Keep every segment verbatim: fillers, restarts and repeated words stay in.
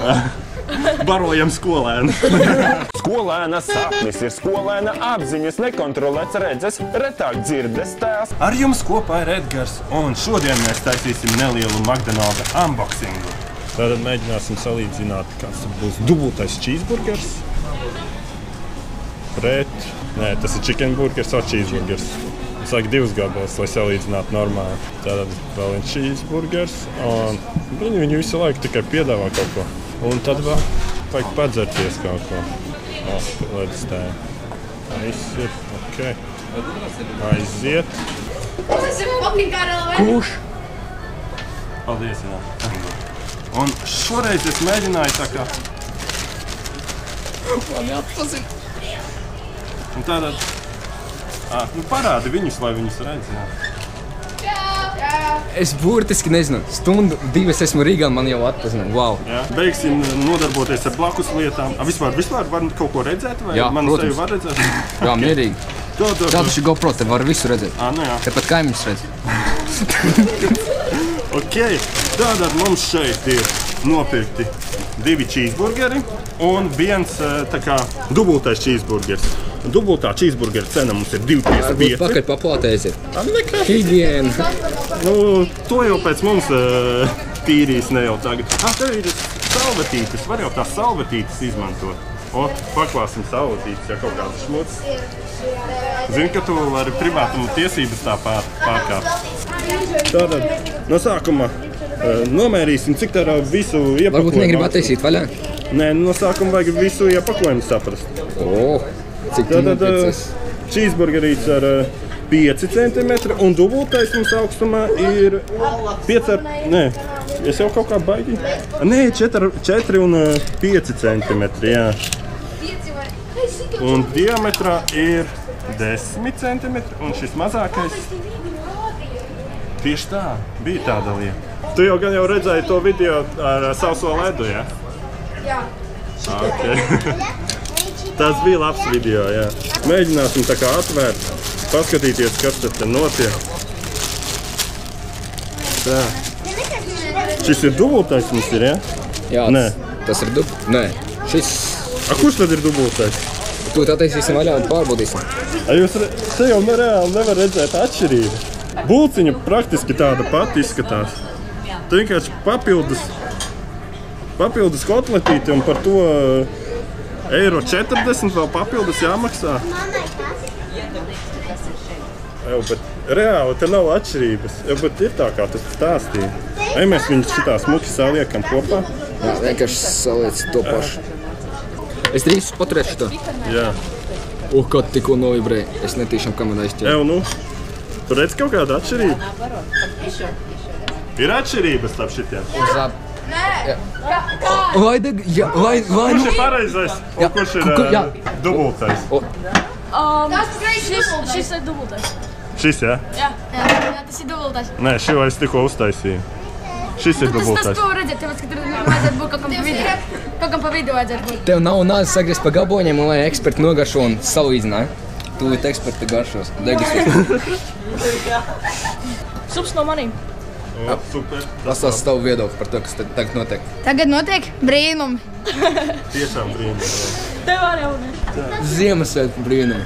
Barojam skolēnu. Skolēna sapnis ir skolēna apziņas, nekontrolēts redzes, retāk dzirdes tēls. Ar jums kopā ir Edgars, un šodien mēs taisīsim nelielu McDonalda unboxingu. Tātad mēģināsim salīdzināt, kāds būs dubultais cheeseburgers. Pret, nē, tas ir chicken burgers vai cheeseburgers. Es laiku divus gabalus, lai salīdzinātu normāli. Tātad vēl viens cheeseburgers, un viņi viņu visu laiku tikai piedāvā kaut ko. Un tad vēl vajag padzerties kaut ko. O, ledus tā. Viss ir ok. Aiziet. Kurš? Paldies, jā. Un šoreiz es mēģināju tā kā... Man jāatpazina. Un tātad... Ā, nu parādi viņus, lai viņus redz, jā. Es burtiski nezinu, stundu, divas esmu Rīgā, man jau atpazina. Wow. Jā, beigsim nodarboties ar blakus lietām. A, vispār, vispār var kaut ko redzēt? Vai Jā, manu protams. seju var redzēt? Jā, mierīgi. Tā, tā, tā. Tādu šī GoPro, te var visu redzēt. Ā, nu jā. Tepat kaimiņus redz. Ok, tātad mums šeit ir nopirkti divi cheeseburgeri un viens tā kā dubultais cheeseburgers. Dubultā cheeseburgera cena mums ir divi pieci pieci. Pakaļ paplātēsiet. Nekā. Higiena. Nu, to jau pēc mums uh, tīrīs ne jau tagad. Ah, tev ir salvetītes, var jau tās salvetītes izmantot. O, paklāsim salvetītes, ja kaut kādas šmuts. Zini, ka tu vari privātumu tiesības tā pār, pārkāpt. Tātad, no sākuma uh, nomērīsim, cik tā visu iepakojumu. Varbūt negrib attīstīt vaļā? Nē, no sākuma vajag visu iepakojumu saprast. O, cik tu Tātad nopircies. cheeseburgerīts ar pieci centimetri un dubultais mums augstumā ir pieci ar... Nē, es jau kaut kā baigi. Nē, četri un pieci centimetri, jā. Un diametrā ir desmit centimetri un šis mazākais. Tieši tā, bija tāda lieta. Tu jau gan jau redzēji to video ar sauso ledu, jā? Jā. Ok. Tas bija labs video, jā. Mēģināsim tā kā atvērt, paskatīties, kas tad te notiek. Tā. Šis ir dubultais mums ir, jā? Jā, Nē. tas ir dub... Nē, šis... A, kurš tad ir dubultais? Tu tā taisīsim vaļā un pārbaudīsim. A, jūs re... te jau reāli nevar redzēt atšķirību. Bulciņa praktiski tāda pati izskatās. Tu vienkārši papildus, papildus kotletīti un par to eiro četrdesmit vēl papildus jāmaksā. Jau, bet reāli te nav atšķirības. Jau, bet ir tā, kā tu stāstīji. Ej, mēs viņus šitā smuki saliekam kopā. Jā, vienkārši saliec to pašu. Es drīkstu paturēt šito. Jā. Uh, kā tikko novibrēja. Es netīšām kamerā izķēru. Jau, nu, tu redz kaut kādu atšķirību? Ir atšķirības starp šitiem? Zap. Nē! Vai, jā, vai, vai, Kurš ir pareizais un kurš ir kur- jā. uh, dubultais? Um, šis, šis ir dubultais. Šis, jā? Jā, jā, jā, tas ir dubultais. Nē, šo es tikko uztaisīju. Šis ir Tas, tas dubultais. to redzēt, tāpēc, ka tur vajadzētu būt kaut kam pa vidu. Kaut kam pa vidu vajadzētu būt. Tev nav nāc sagriezt pa gaboņiem, un lai eksperti nogaršo un salīdzināja. Tu esi eksperti garšos. Degustos. Sups no manīm. O, super. Pastāst savu viedokli par to, kas te tagad notiek. Tagad notiek brīnumi. Tiešām brīnums. Tev arī jau ne. Ziemassvētku brīnumi.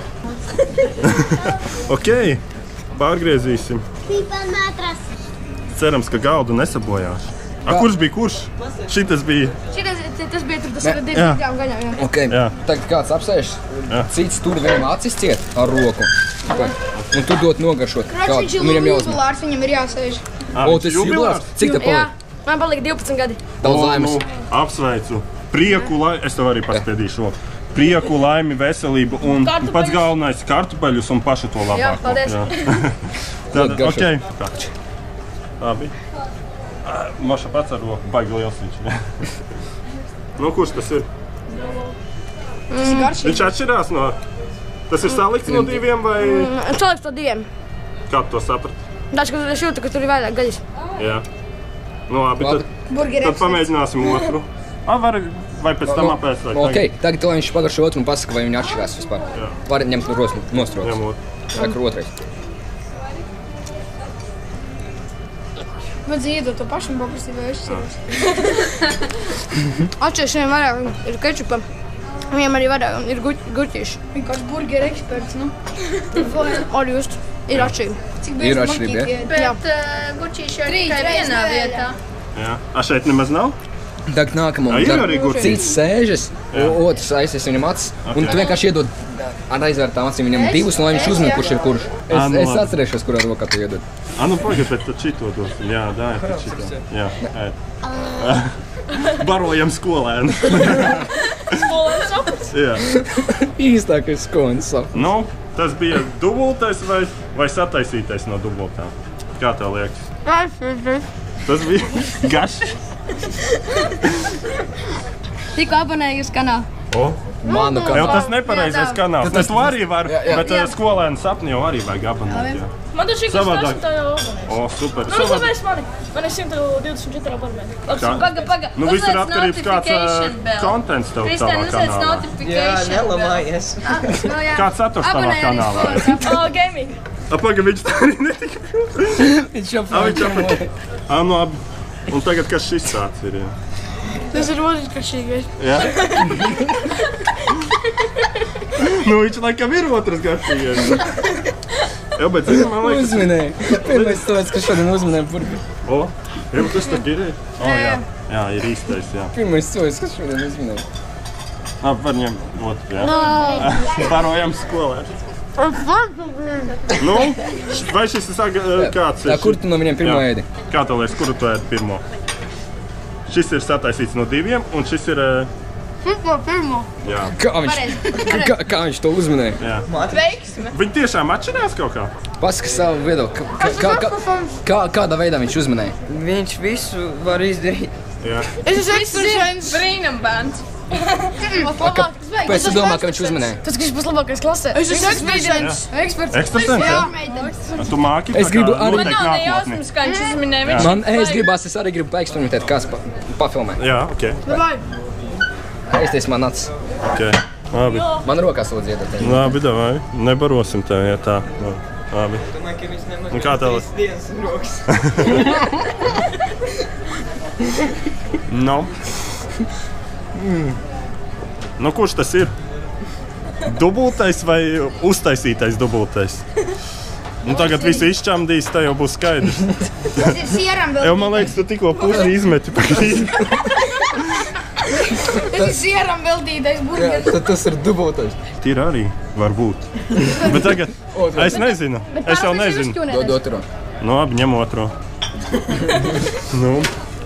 Ok, pārgriezīsim. Cerams, ka galdu nesabojās. A, kurš bija kurš? Šitas bija... Šitas, tas bija tur, tas Jā. ir divi Jā. grām gaļām, jā. Ok, Jā. tagad kāds apsēž, Jā. cits tur viņam acis ciet ar roku. Un tu dot nogaršot. Krāč, viņš ir Un viņam jāuzmanā. jubilārs, viņam ir jāsēž. A, O, viņš tas ir jubilārs? jubilārs? Cik tev Jā, palika? man palika divpadsmit gadi. Daudz O, laimes. nu, apsveicu. Prieku, lai... Es tev arī paspiedīšu roku. Prieku, laimi, veselību un Kartupeļus. pats galvenais kartupeļus un pašu to labāko. Jā, paldies. Tad, Ļoti garšo. ok. Kač. Labi. Ā, Maša pats ar roku, baigi liels viņš. Nu, kurš tas ir? Tas ir garšīgi. Viņš atšķirās no... Tas ir salikts no diviem vai... Saliks to diviem. Kā tu to saprat? Dažs, ka es jūtu, ka tur ir vairāk gaļas. Jā. Nu, labi, Labi. tad, Burgeri tad pamēģināsim otru. A, var, vai pēc tam apēst vai Ok, tagad lai viņš pagaršo otru un pasaka, vai viņi atšķirās vispār. Jā. Var ņemt no rosmu nostrokas. Ņemot. Vai kur otrais. Vajadzēja iedot to pašu un paprasīt, vai es atceros. Atceros, viņam vairāk ir kečupa. Viņam arī vairāk ir guķīši. Vienkārši burgeri eksperts, nu. Arī just ir atšķirība. Ir atšķirība, ja? Bet uh, guķīši ir tikai vienā vietā. Jā. A šeit nemaz nav? Tagad nākamā. A, ir arī guķīši. Cits sēžas, otrs aizsies viņam acis. Un tu vienkārši iedod ar aizvērtām acīm viņam divus, lai viņš uzmin, kurš ir kurš. Es, A, nu es labi. atcerēšos, kurā rokā tu iedod. A, nu pagaid, bet tad šito dosim. Jā, dāj, tad šito. Jā, ēd. Barojam skolēnu. Skolēns sapnis. Jā. Īstākais skolēns sapnis. Nu, tas bija dubultais vai, vai sataisītais no dubultām? Kā tev liekas? Tas bija garš. Tikko abonēju uz kanālu. O, Manu jau kanālu. tas nepareizais kanāls. Tas- Tu arī vari, Jā, jā. bet uh, skolēnu sapni jau arī vajag abonēt. Jā. Man taču ir Savādāk. tā jau abonēts. O, super. Nu, uzlabēs mani. Man ir simt divdesmit četri abonēti. Kā? Paga, paga. Nu, viss ir Uzliec atkarīgs kāds notification uh, bell. kontents tev Kristēn, tavā uzliec kanālā. notification bell. nelamājies. Ah, nu jā. Kāds saturs tavā Abonē arī kanālā? skolas. Oh, gaming. A, paga, viņš tā arī netika. Viņš jau A, viņš jau A, nu, labi. Un tagad, kas šis tāds ir? Jā. Tas ir otrs kašīgais. Jā? Nu, viņš laikam ir otrs garšīgais. Jā, bet zini, man liekas... uzminēja. Pirmais cilvēks, kas šodien uzminēja burgeri. O, jā, kas tad ir? O, jā. Jā, ir īstais, jā. Pirmais cilvēks, kas šodien uzminēja. Labi, var ņemt otru, jā. Barojam skolēnu. Nu, vai šis ir saga, kāds ir? Tā, kur tu no viņiem pirmo Jā. ēdi? Kā tev liekas, kuru tu ēdi pirmo? Šis ir sataisīts no diviem, un šis ir... eh, Pirmo, pirmo. Jā, Kā viņš, kā, kā viņš to uzminēja? jā. Veiksme. Viņi tiešām atšķirās kaut kā? Pasaka savu viedokli. Kā, kā, kā, kā, kādā veidā viņš uzminēja? Viņš visu var izdarīt. Jā. Es esmu eksperts. Brīnum bērns. Pēc tu domā, ka viņš uzminēja? Tas, kas būs labākais klasē. Es esmu eksperts. Eksperts. Ekstrasens, jā? Jā. Tu māki Es tā kā gribu arī- Man noteikt nav ne nākotni. jausmas, kā viņš uzminēja. Viņš Man ēst gribās, es arī gribu paeksperimentēt, kāds pa, pafilmē. Jā, ok. Vai? Ēsties man acis. Ok. Labi. Man rokās lūdzu iedot. Labi, davai. Nebarosim tev, ja tā. Labi. Domāju, ka viņš nemaz Un kā tev? trīs dienas rokas. Nu. Nu, kurš tas ir? Dubultais vai uztaisītais dubultais? Nu, tagad visi izšķamdīs, tā jau būs skaidrs. Tas ir sieram vēl. Jau, man liekas, tu tikko pusi izmeti pa krīzi. Tas ir sieram veldītais Jā, burgeris. tad tas ir dubultais. Tīri arī var būt. Bet tagad es nezinu. Es jau nezinu. Dod otro. Nu, labi, ņem otro. Nu.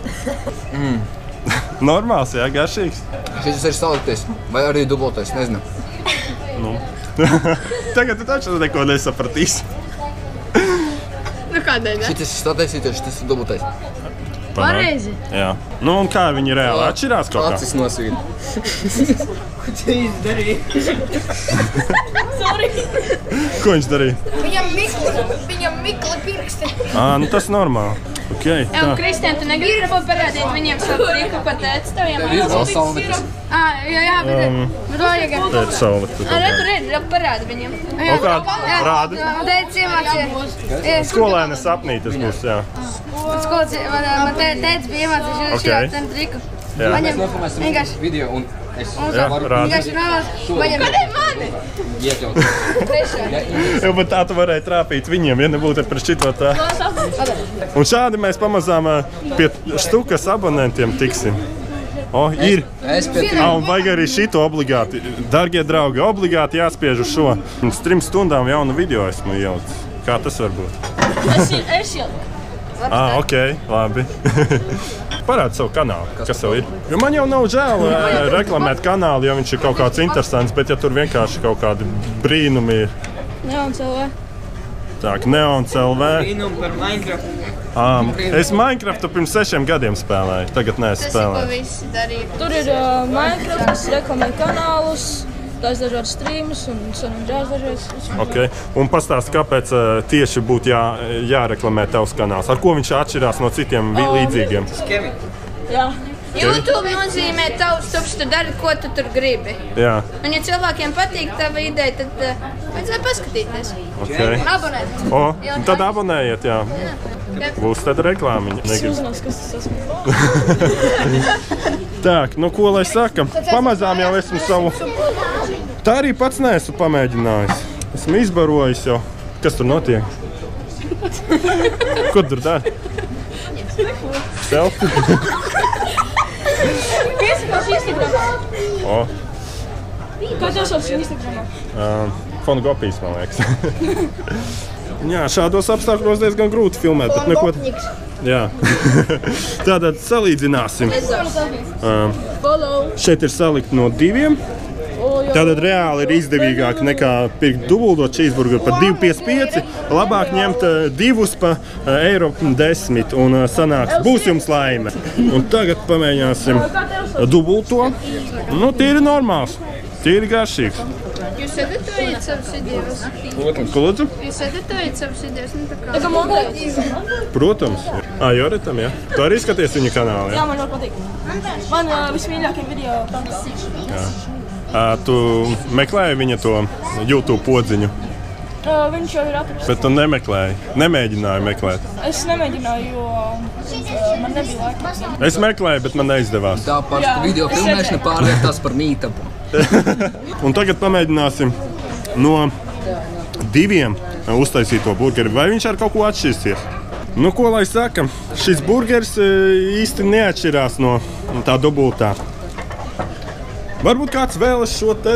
Normāls, jā, garšīgs. Šis ir saliktais. Vai arī dubultais, nezinu. Nu. Tagad tu taču neko nesapratīsi. Nu, kādēļ, ne? Šis ir sataisītais, šis ir dubultais. Pareizi. Jā. Nu, un kā viņi reāli atšķirās kaut kā? Acis nosvīd. Ko tu izdarīji? Sorry. Ko viņš darīja? Viņam mikli, viņam mikli pirksti. Ā, nu tas normāli. Ok, Ev, tā. Kristēn, tu negribi varbūt parādīt viņiem savu triku, ko teica tev, ja Ir vēl man salvetes. Ah, jā, jā, bet... Bet vajag... Tēt savu. Ā, re, tur ir, re, parādi viņiem. O kā rādi? Teic, iemācīja. Skolēna sapnī tas būs, jā. Skolas, man, man te, teic bija iemācījuši Ok. šī ten triku. Jā. Mēs Paņem, nofilmēsim vienkārši, video un es Jā, varu rādi. vienkārši nāvās, paņem. Kādēļ mani? iekļaut. Trešā. Jo, bet tā tu varēji trāpīt viņiem, ja nebūtu par šito tā. Un šādi mēs pamazām ā, pie štukas abonentiem tiksim. O, ir. Es pie Ā, un vajag arī šito obligāti. Dargie draugi, obligāti jāspiež uz šo. Uz trim stundām jaunu video esmu ielicis. Kā tas var būt? Es, es jau. Ā, ok, labi. Parādi savu kanālu, kas tev ir. Jo man jau nav žēl ā, reklamēt kanālu, jo viņš ir kaut kāds interesants, bet ja tur vienkārši kaut kādi brīnumi ir. Jā, un cilvēki. Tā, Neons L V. Brīnum par Minecraft. Um, es Minecraftu pirms sešiem gadiem spēlēju, tagad neesmu Tas ir, ko spēlējis. visi darīja. Tur ir uh, Minecraft, kas reklamē kanālus, tās dažādas streamus un sanāģās dažādas. Okay. Un pastāsti, kāpēc uh, tieši būtu jā, jāreklamē tavs kanāls? Ar ko viņš atšķirās no citiem vi- līdzīgiem? Kevi. Jā. YouTube nozīmē tavs tuvs, tu dari, ko tu tur gribi. Jā, Un ja cilvēkiem patīk tava ideja, tad uh, vajadzēja paskatīties. okay. Abonēt. O, un tad abonējiet, jā. Būs tāda reklāmiņa. Es Negribu. uzzinās, kas tas esmu. Tā, nu ko lai saka? Pamazām jau esmu savu... Tā arī pats neesmu pamēģinājis. Esmu izbarojis jau. Kas tur notiek? Ko tur dara? Selfie? Piesakās Instagramā. O, Kā tev sauc Instagramā? uh, Fongopijas, man liekas. Jā, šādos apstākļos diezgan grūti filmēt, bet neko... Jā. Tātad salīdzināsim. Uh, Follow. šeit ir salikt no diviem. Tātad reāli ir izdevīgāk nekā pirkt dubulto cheeseburgeru par divi piecdesmit pieci. Labāk ņemt uh, divus pa uh, eiro desmit un uh, sanāks, būs jums laime. Un tagad pamēģināsim uh, dubulto. Nu, tīri normāls, tīri garšīgs. Jūs editējat savus idejas? Ko lūdzu? Jūs editējat savus idejas? Nu, tā kā... Tā kā modelēs. Protams. Ā, Joretam, jā? Tu arī skaties viņa kanālu, Jā, jā? man ļoti patīk. Man uh, vismīļākie video tādā. Ā, tu meklēji viņa to YouTube podziņu, Uh, viņš jau ir atrasts. bet tu nemeklēji, nemēģināji meklēt. Es nemēģināju, jo uh, man nebija laika. Es meklēju, bet man neizdevās. Tā paša Jā, video es filmēšana redzēju. pārvērtās par mītapu. Un tagad pamēģināsim no diviem uztaisīto burgeri. Vai viņš ar kaut ko atšķirsies? Nu, ko lai saka, šis burgeris e, īsti neatšķirās no tā dubultā. Varbūt kāds vēlas šo te.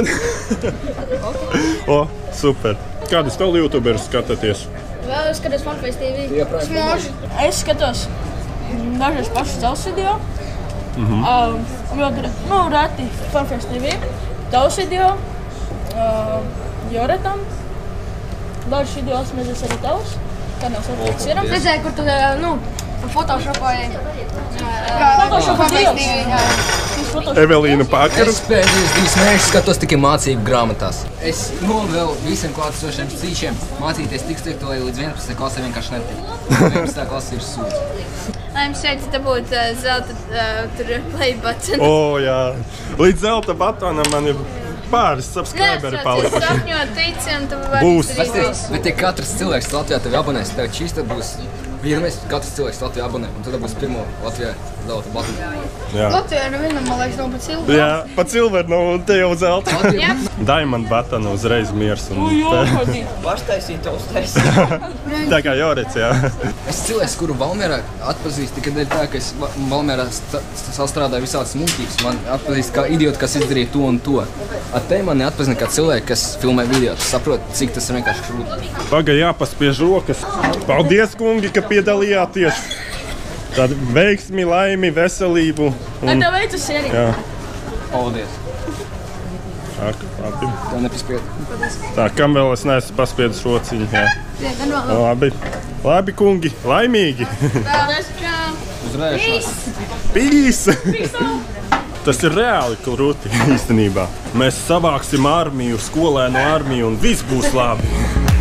O, super. Kādus vēl youtuberus skatāties? Vēl es skatos Funface T V. Smoži. Es skatos mm, dažreiz pašu savus video. Mhm. Um, ļoti, re- nu, reti Funface T V. Tavs video. Uh, Joretam. Dažus video esmu redzējis arī tavus. Kanāls atlieks ir. Redzēju, kur tu, nu, photoshopoji. Photoshopa Funface T V. Dievs. jā. Evelīnu Pakaru. Es pēdējos divus mēnešus skatos tikai mācību grāmatās. Es novēlu visiem klātesošiem cīšiem mācīties tik strikti, lai līdz vienpadsmitajai klasē vienkārši netiek. vienpadsmitā klase ir sūds. Lai jums šeit dabūt uh, zelta uh, tur play button. O, jā. Līdz zelta batonam man ir pāris subscriberi palikuši. Sapņot tici un tu vari Būs. izdarīt. Bet ja katrs cilvēks Latvijā tevi abonēs, tev šis tad būs vienmēr katrs cilvēks Latvijā abonē, un tad būs pirmo Latvijā zelta batonu. Jā. Latvijā nevienam, man liekas, nav pat silva. Jā, pa silver, nu, te jau zelta. Jā. Diamond batonu uzreiz miers. Un Uj, jokodī. Paštaisīt, to uztaisīt. tā kā Jorets, jā. Es cilvēks, kuru Valmierā atpazīstu tikai dēļ tā, ka es Va- Valmierā sta- sastrādāju visādas muļķības. Man atpazīst kā idiotu, kas izdarīja to un to. Ar te mani atpazina kā cilvēku, kas filmē video. Tu saproti, cik tas ir vienkārši grūti. Paga jāpaspiež rokas. Paldies, kungi, ka piedalījāties. Tādu veiksmi, laimi, veselību. Lai Un, tev veicas sērija. jā, Paldies! ak, labi. Tev nepaspied. Tā, kam vēl es neesmu paspiedis rociņu. Jā. Gan vēl. Labi. Labi, kungi, laimīgi. Paldies, čau. Uzrēšanās! Pīs! Tas ir reāli krūti īstenībā. Mēs savāksim armiju, skolēnu armiju un viss būs labi.